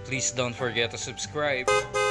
Please don't forget to subscribe.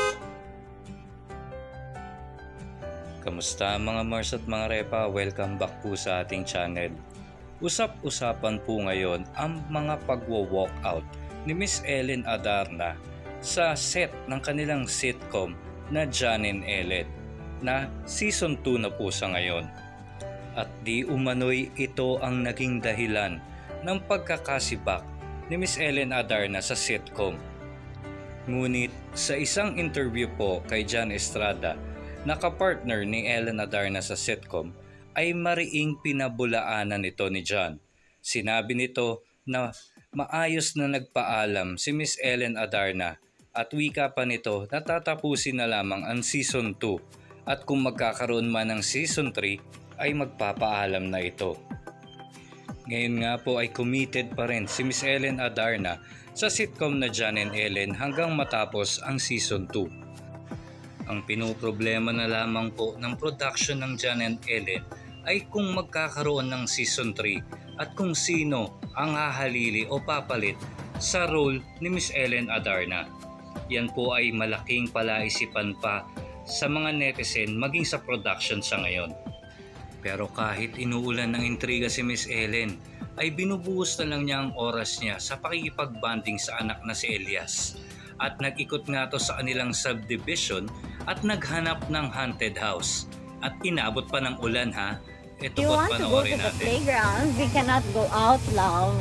Kamusta mga Mars at mga Repa? Welcome back po sa ating channel. Usap-usapan po ngayon ang mga pagwo-walkout ni Miss Ellen Adarna sa set ng kanilang sitcom na John and Ellen na season 2 na po sa ngayon. At di umano'y ito ang naging dahilan ng pagkakasibak ni Miss Ellen Adarna sa sitcom. Ngunit sa isang interview po kay John Estrada, nakapartner ni Ellen Adarna sa sitcom, ay mariing pinabulaanan ito ni John. Sinabi nito na maayos na nagpaalam si Miss Ellen Adarna at wika pa nito na tatapusin na lamang ang season 2 at kung magkakaroon man ng season 3 ay magpapaalam na ito. Ngayon nga po ay committed pa rin si Miss Ellen Adarna sa sitcom na John and Ellen hanggang matapos ang season 2. Ang pinoproblema na lamang po ng production ng John and Ellen ay kung magkakaroon ng season 3 at kung sino ang hahalili o papalit sa role ni Miss Ellen Adarna. Yan po ay malaking palaisipan pa sa mga netizen maging sa production sa ngayon. Pero kahit inuulan ng intriga si Miss Ellen, ay binubuhos na lang niya ang oras niya sa pakikipag-bonding sa anak na si Elias. At nag-ikot nga to sa kanilang subdivision at naghanap ng haunted house. At inabot pa ng ulan ha. Ito po't panoorin natin. You want to go to the playground? We cannot go out, love.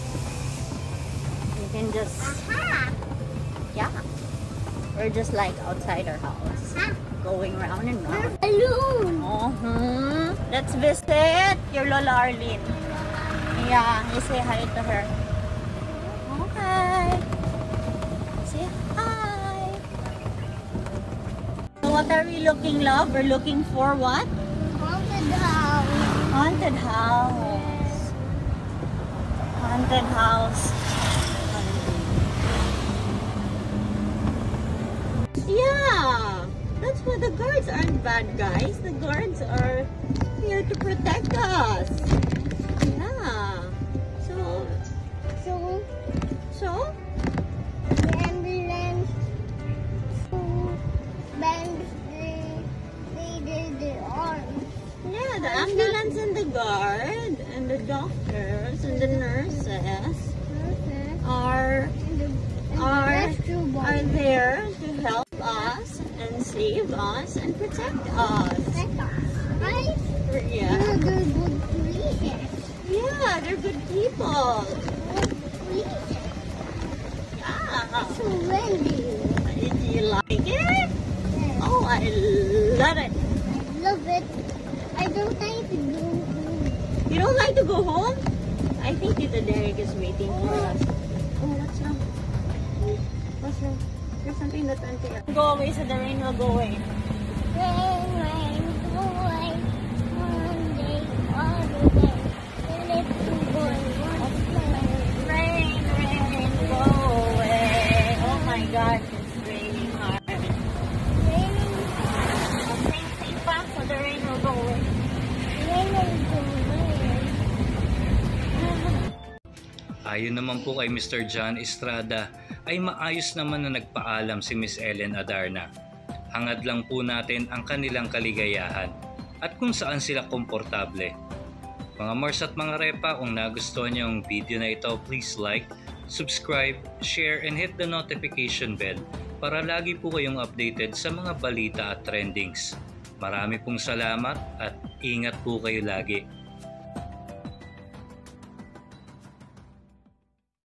You can just... Yeah. We're just like outside our house. Going round and round. Balloon! Let's visit your Lola Arlene. Yeah, you say hi to her. Okay. Say hi. So what are we looking, love? We're looking for what? Haunted house. Haunted house. Haunted house. Yeah. That's why the guards aren't bad guys. The guards are here to protect us. Yeah. So? The ambulance who bends the arms. Yeah, the ambulance and the guard and the doctors and the nurses are there to help us and save us and protect us. Right? Yeah. They're good police. Yeah, they're good people. Police. Yeah. So windy. Do you like it? Oh, I love it. I love it. I don't like to go home. You don't like to go home? I think Tita Derek is waiting for us. Oh, what's wrong? What's wrong? There's something that's unfair. Go away so the rain will go away. Rain, rain, go away. One day, other day. Let you go one day. Rain, rain, go away. Oh my God, it's raining hard. Raining. Sing pa so the rain will go away. Rain will go away. Ayon naman po kay Mr. John Estrada, ay maayos naman na nagpaalam si Miss Ellen Adarna. Hangad lang po natin ang kanilang kaligayahan at kung saan sila komportable. Mga Mars at mga Repa, kung nagustuhan niyo ang video na ito, please like, subscribe, share, and hit the notification bell para lagi po kayong updated sa mga balita at trendings. Marami pong salamat at ingat po kayo lagi.